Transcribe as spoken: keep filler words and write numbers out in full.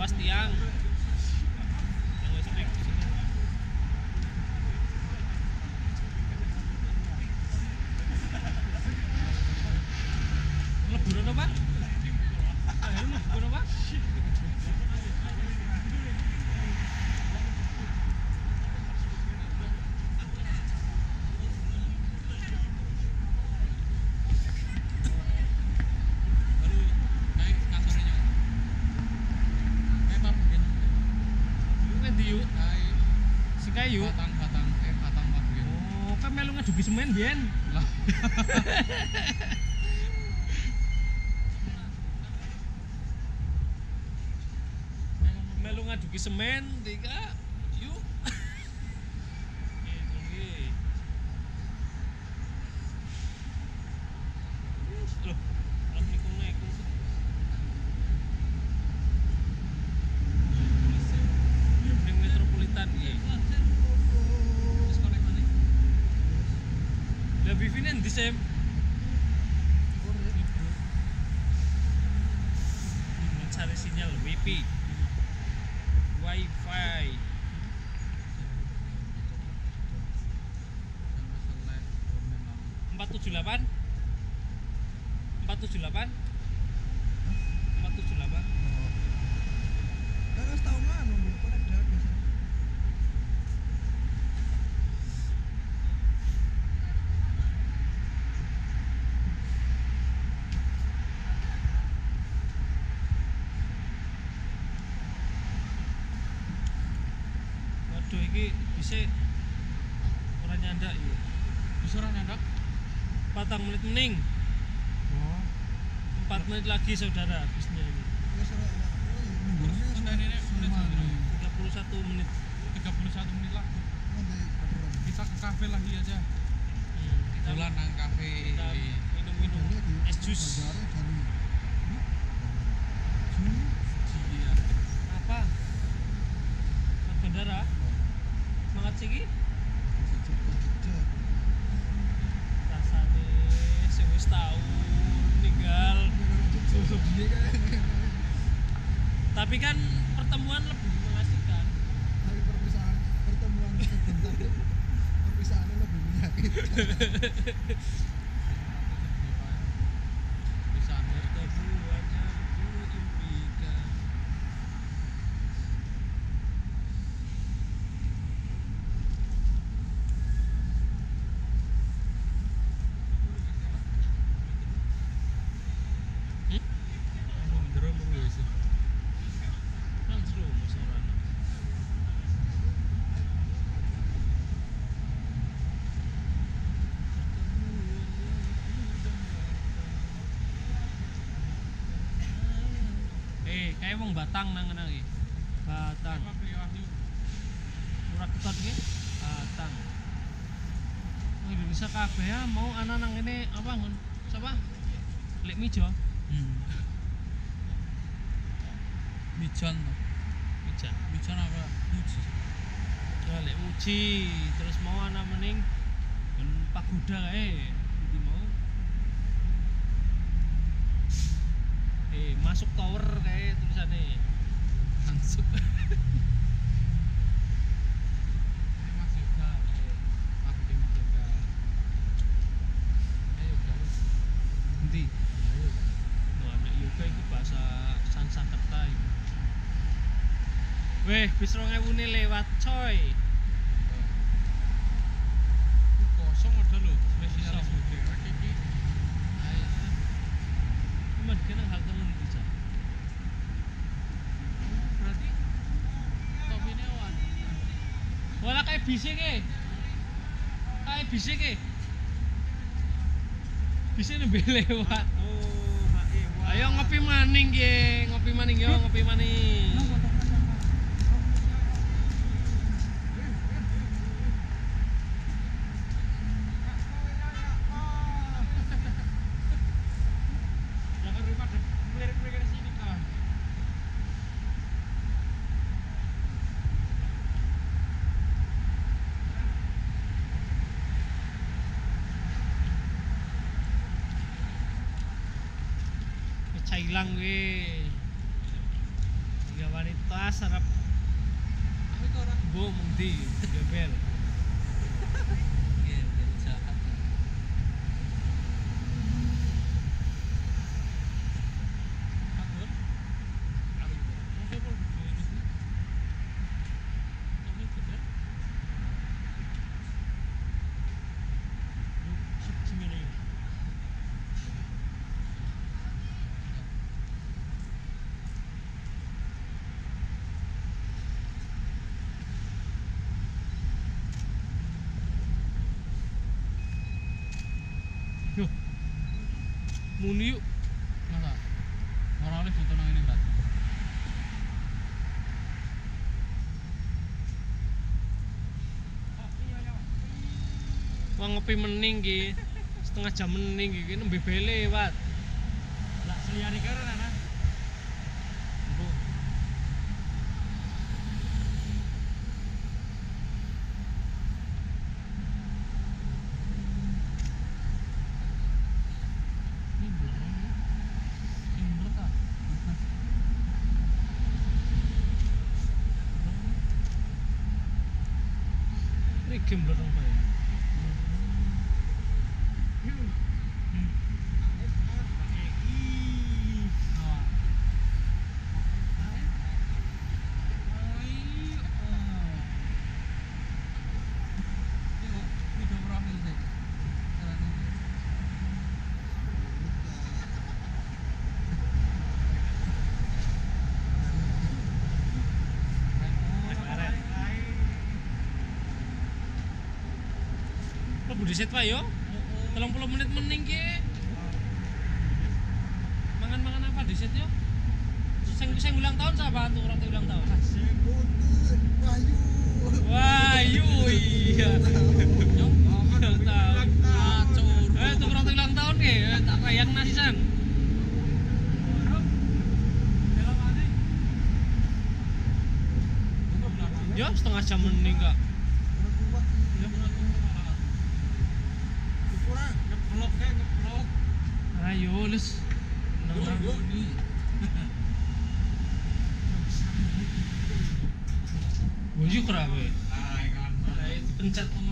Mas Tiang. Yang listrik di sini. Leburan apa? Ayo leburan apa? Kayu batang batang eh batang madu. Oh, kan melu ngaduki semen biyen. Lah. Melu ngaduki semen tiga yuk. Gitu nggih. Loh, lah niku naik. Ning metropolitan iki. Lah wifi nen ndi Sem? Mencari sinyal wifi. Wifi. empat tujuh delapan empat tujuh delapan empat tujuh delapan. Kan wis tau ngono, konek dak biasa. Waduh iki bisa ora nyandak iki. Bisa ora nyandak? Patang menit mening. Oh, empat menit lagi saudara habisnya ini. wis ora nunggune Tendane nek menit tiga puluh satu menit. tiga puluh satu menit lah. nanti kabaran. Kita ke kafe lagi aja. Hmm, kita Dolan nang kafe. kita minum-minum es jus. Bandara Jani. Juni. Iya. Apa? Mas bandara? Semangat siki? Jejak-jejak. Rasane sing wis tau ninggal. Dia kan Tapi kan pertemuan lebih mengasihkan. hari perpisahan pertemuan sebentar perpisahannya lebih menyakitkan. Bisa nih. Pertemuan yang kuimpikan. Hmm? Bener mulu wis. Nang jero Mas ora. Eh, kayak wong Batang nang ngene iki. Batang. Apa beli wahyu? Murah ketot iki. Batang. Oh, Indonesia kabeh ya mau ana nang ngene apa ngon? Sapa? Lek Mijo. Hmm. Mijan toh. Mijan. Mijan apa? Uji. Ya lek Uji, terus mau ana mening ben pagoda kae. Ndi mau? Eh, masuk tower kae tulisane. Langsung. Mas Yoga. Aku di Mas Yoga. Ayo guys. Endi? Ayo. Nah, anak yoga itu bahasa Sanskerta itu. Weh, bis rong ewu ne lewat coy. Kosong ada loh. Spesialis Kosong. Udara iki. Ayo. Cuman kena hal temen bisa. Berarti top ini awan. Wala kayak bisik ke. Kayak bisik ke. Bisik nembe lewat. Oh, Ayo ngopi maning ge, ngopi maning yo, ngopi maning. Jangan lupa mirip-mirip sini kah. Pecah ilang we. Ya wanita sarap Aku itu orang bu mengdi gembel. Iya, jadi jahat. Atur. Aku juga. Masa pun begini sih. Tapi betul. Segini. Yo. Muni yuk. Masa? Orang oleh foto nang ini berarti. Wah ngopi mening ki. Setengah jam mening ki nembe bele lewat. Lah seliyane karo ana. Bu. Ini belum. Ini belum tak? Ini game belum bae. Lo budi set wae yo. tiga puluh menit mening ki. Mangan-mangan apa di set yo? Sing sing ulang tahun siapa tuh orang ulang tahun? Sebutin Bayu. Wahyu iya. Yo tahu. Ngacur. Eh tuh orang ulang tahun ki, eh, tak bayang nasisan. Yo setengah jam mening kak. Orang kuat sih. Ya benar tuh. Kurang. Ngeblok ya, ngeblok. Ayo les. Yo, yo, nih. Wujud kerabe. Ay, kan. Pencet